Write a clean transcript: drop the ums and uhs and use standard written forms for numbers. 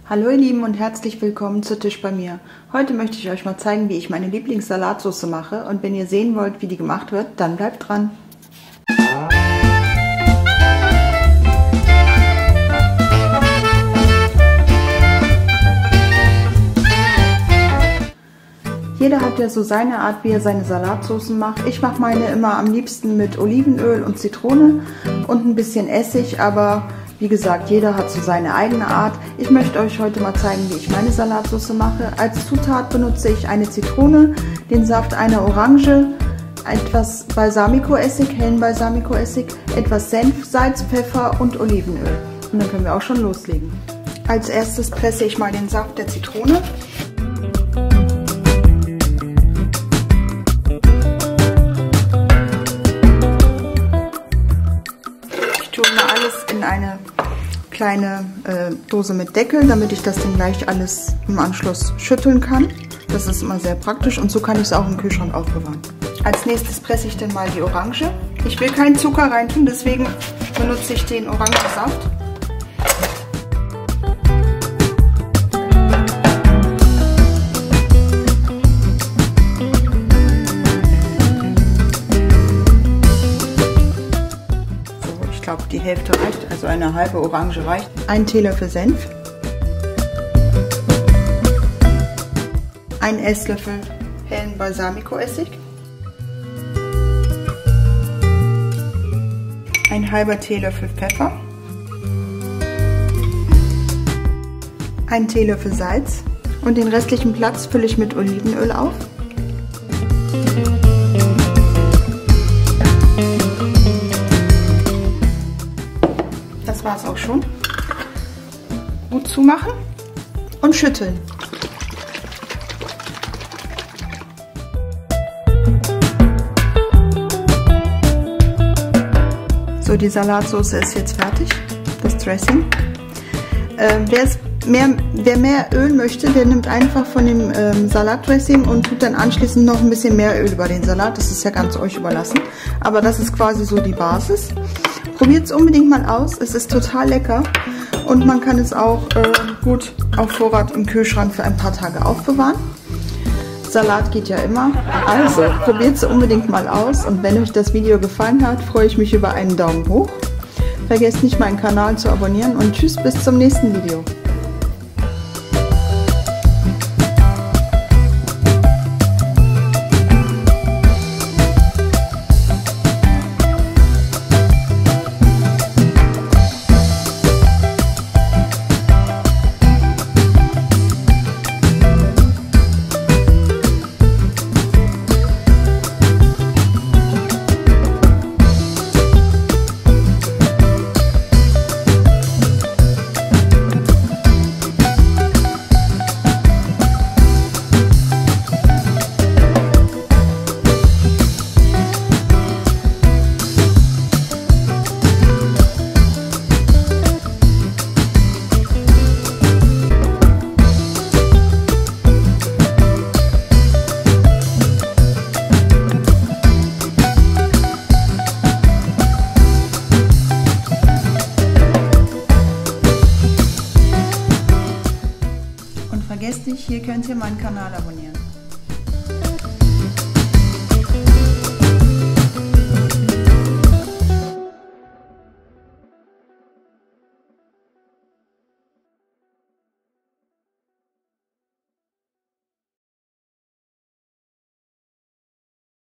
Hallo ihr Lieben und herzlich willkommen zu Tisch bei mir. Heute möchte ich euch mal zeigen, wie ich meine Lieblingssalatsauce mache, und wenn ihr sehen wollt, wie die gemacht wird, dann bleibt dran. Jeder hat ja so seine Art, wie er seine Salatsoßen macht. Ich mache meine immer am liebsten mit Olivenöl und Zitrone und ein bisschen Essig, aber wie gesagt, jeder hat so seine eigene Art. Ich möchte euch heute mal zeigen, wie ich meine Salatsauce mache. Als Zutat benutze ich eine Zitrone, den Saft einer Orange, etwas Balsamicoessig, hellen Balsamicoessig, etwas Senf, Salz, Pfeffer und Olivenöl. Und dann können wir auch schon loslegen. Als erstes presse ich mal den Saft der Zitrone. In eine kleine Dose mit Deckel, damit ich das dann gleich alles im Anschluss schütteln kann. Das ist immer sehr praktisch und so kann ich es auch im Kühlschrank aufbewahren. Als nächstes presse ich dann mal die Orange. Ich will keinen Zucker reintun, deswegen benutze ich den Orangensaft. Ich glaube, die Hälfte reicht, also eine halbe Orange reicht. Ein Teelöffel Senf, ein Esslöffel hellen Balsamicoessig, ein halber Teelöffel Pfeffer, ein Teelöffel Salz und den restlichen Platz fülle ich mit Olivenöl auf. Das war es auch schon. Gut zumachen und schütteln. So, die Salatsauce ist jetzt fertig, das Dressing. Wer mehr Öl möchte, der nimmt einfach von dem Salatdressing und tut dann anschließend noch ein bisschen mehr Öl über den Salat. Das ist ja ganz euch überlassen. Aber das ist quasi so die Basis. Probiert es unbedingt mal aus, es ist total lecker und man kann es auch gut auf Vorrat im Kühlschrank für ein paar Tage aufbewahren. Salat geht ja immer, also probiert es unbedingt mal aus, und wenn euch das Video gefallen hat, freue ich mich über einen Daumen hoch. Vergesst nicht, meinen Kanal zu abonnieren und tschüss, bis zum nächsten Video. Vergesst nicht, hier könnt ihr meinen Kanal abonnieren.